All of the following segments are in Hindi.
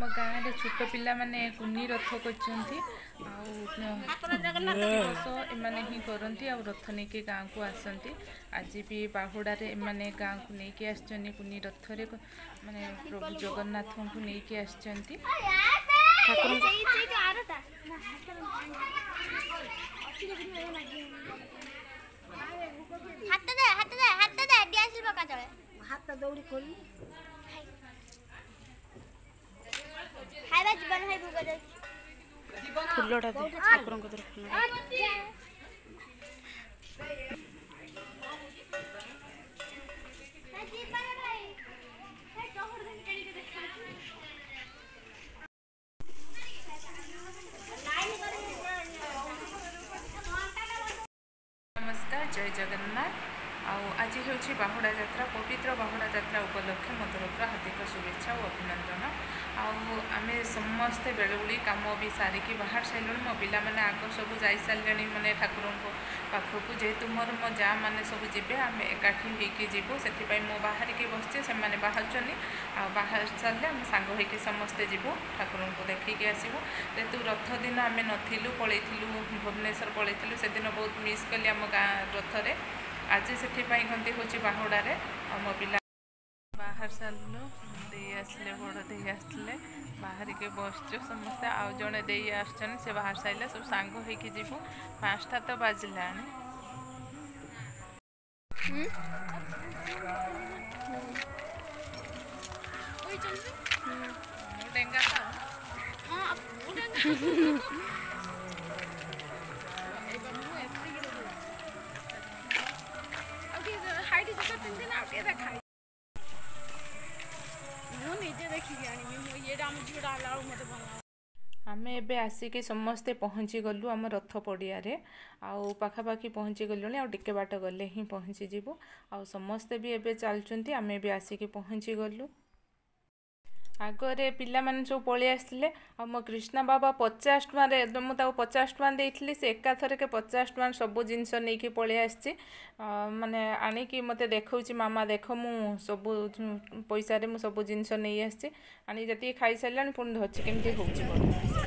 आम गाँव में छोट पिला माने कुनी रथ करछंती वर्ष एमाने ही करती आ रथ नहीं गाँव को आसती। आज भी बाहुड़े एमाने गाँव को लेकिन आसछन्ती कुनी रथ रे माने प्रभु जगन्नाथ को लेकिन आसछन्ती। हाथ दौड़ी खोल फुलटा दे ठाकुर को दर फुल नमस्कार, जय जगन्नाथ। आज हूँ बाहुड़ा यात्रा, पवित्र बाहुड़ा यात्रा उपलक्षे मो तरफ हार्दिक शुभेच्छा और अभिनंदन। आमे समस्ते बेलुड़ी कम भी सारिकी बाहर सारे मो पिला मैंने आग सब जा सारे मैंने ठाकुर पाखक जेहेतु मोर मो जा मैंने सब जी आम एकाठी होगी जीवु से मो बाहर की बसचे से बाहर बाहर सारे आम सांग होगी समस्ते जीवु ठाकुर को देखिकी आसबू। जेहेतु रथ दिन आम नथिलु पलैलु भुवनेश्वर पलैलु से दिन बहुत मिस कली आम गाँ रथरे। आज से कहती हूँ बाहुड़े मो पिला बाहर सारू दे आसले बड़ दे आसले बाहर के बसचु समस्ते आउ जड़े दे आसन से बाहर सारे सब सांग होगी जीवु। 5टा तो बाजिला डेंगा आम एबे आसिकी समस्ते पहुँची गलु आम रथ पड़िया आउ पाखापाखि पहुँची गलुनी आ टिके बाट गले ही पहुँची जीवु। आ समस्ते भी एबे चलचंती आम भी आसिकी पहुँची गलु। आगरे पिला माने सब पलि आसले आ मो कृष्णा बाबा 50 टଙ୍କା मुझे 50 टଙ୍କା देइथिली से एका थरके 50 टଙ୍କା सब जिनस नहीं कि पलि आसछि। माने आनिकी मते देखौछि मामा देख मु सब पैसा रे मु सब जिनस नहीं आसछि आनी जति खाई सारलानी पुणी धरछि केमती होछि।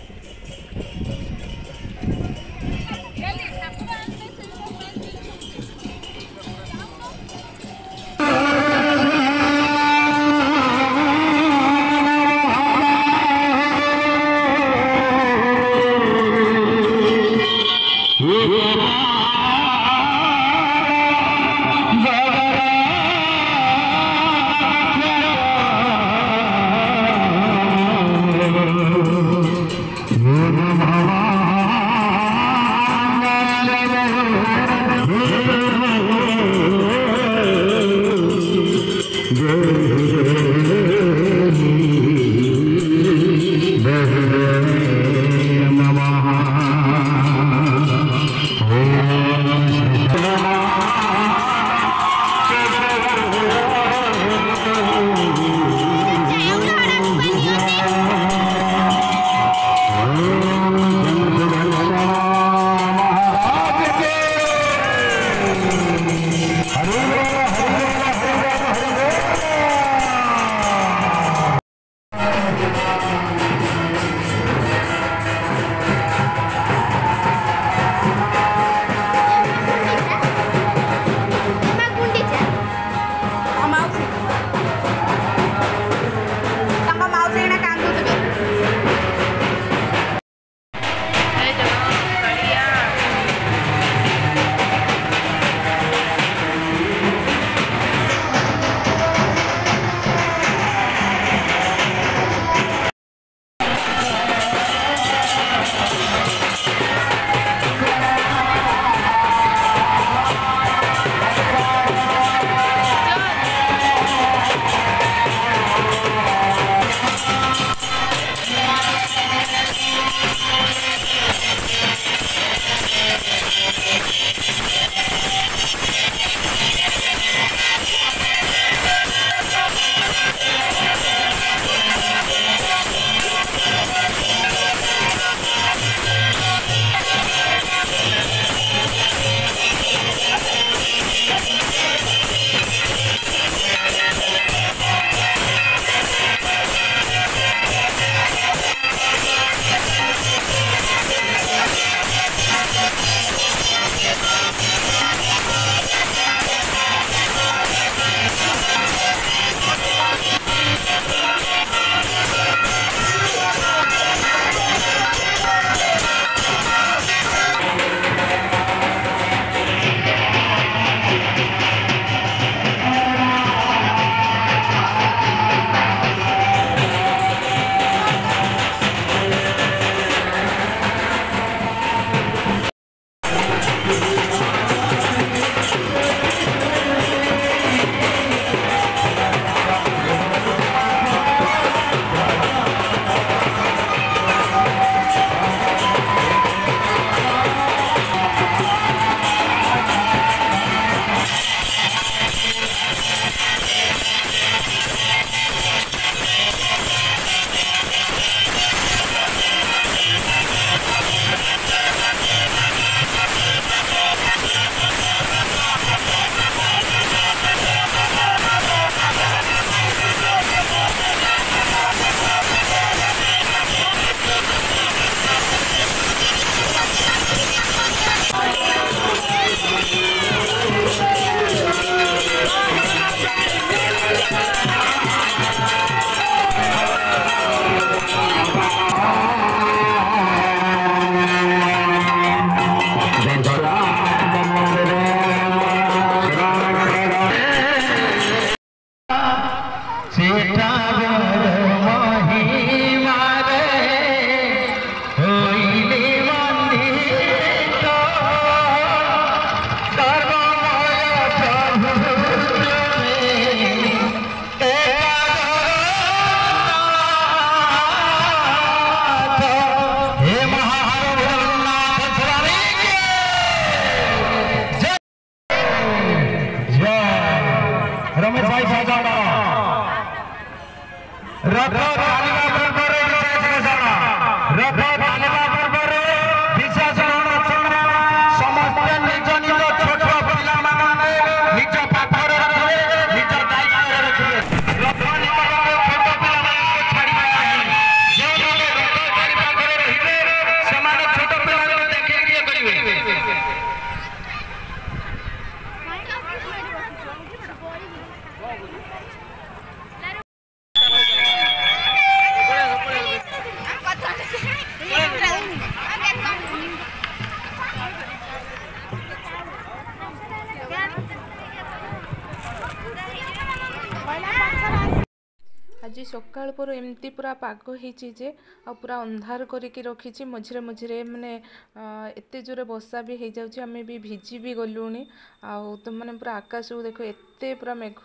आज सकाल पर एमती पूरा पाग होती जे पूरा अंधार करके रखी मझे मझे माने एत जोरे वर्षा भी हो जाऊँ आम भी भिजी भी गलुणी आउ तुम मैंने पूरा आकाश को देख एत पूरा मेघ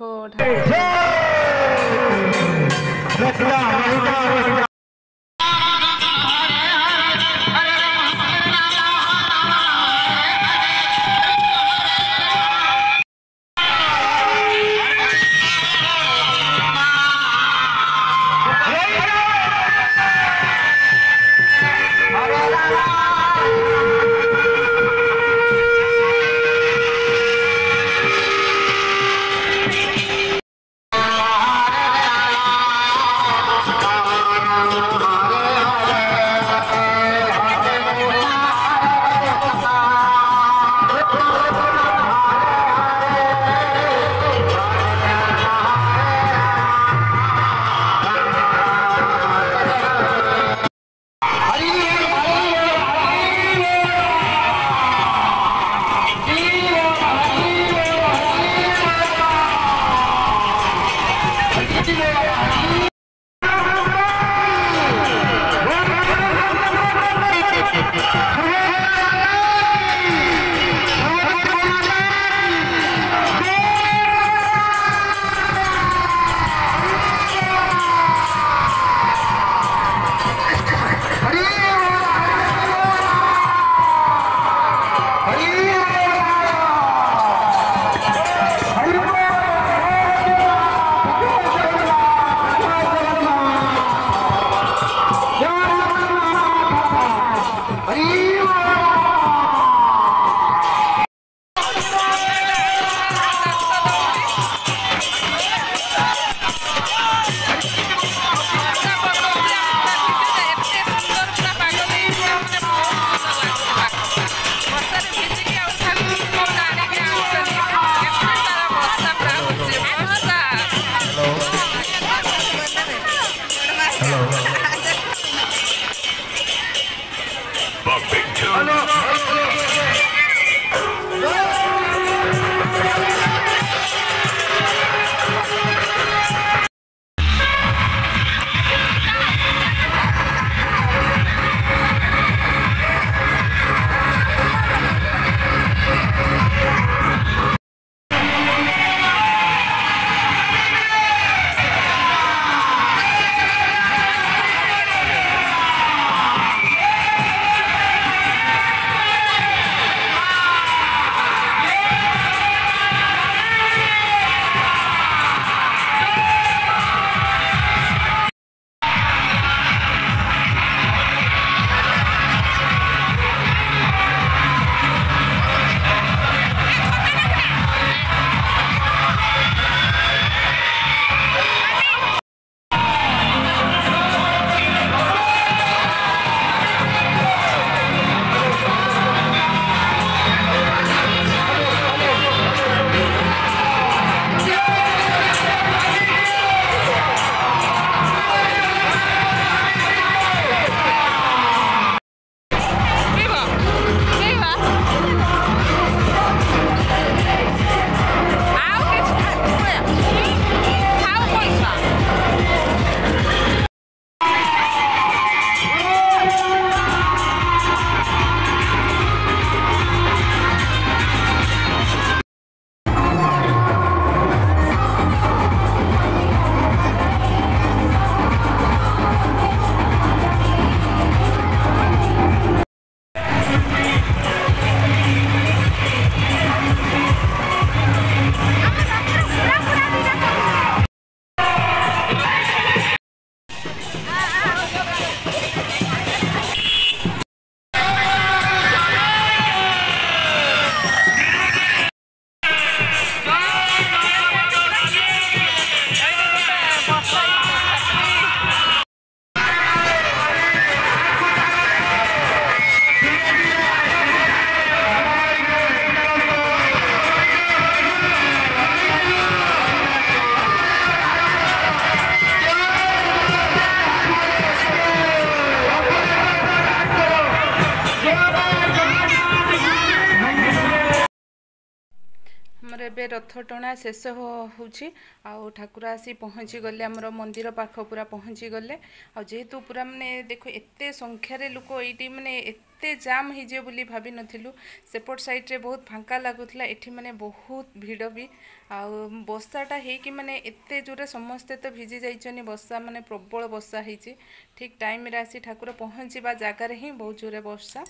एबे रथ टणा शेष होउछि आउ ठाकुर आसी पहुँची गले आमर मंदिर पाख पूरा पहुँची गले आ जेहेतु पूरा माने देखो एते संख्यार लोक ये माने एते जाम हो बोली भाभी नथिलु सेपट साइड रे बहुत फांका लागुथला एठी माने बहुत भीड़ भी आउ बसाटा हेकि माने एते जोरे समस्ते तो भिजी जाइछनी बसा माने प्रबल बसा ହେଇଛି ठीक टाइम रे आसी ठाकुर पहुँचीबा जगार ही बहुत जोरे बसा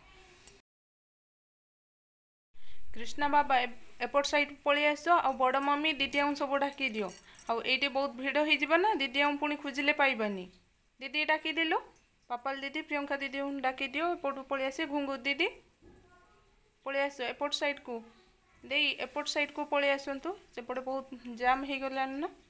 कृष्णा बाबा एपट साइड पलि आस आ बड़ मम्मी दीदी सब डाकी दियो आउ ये बहुत भिड़ हो ना दीदी पुणी खोजिले पाइबानी दीदी डाकीदेल पापाल दीदी प्रियंका दीदी डाकी दियो एपटू पलि आसी घुंगु दीदी पलि आस एपट साइड को दे एपट साइड को पलि आसतु सेपटे बहुत जाम हो गलानी ना।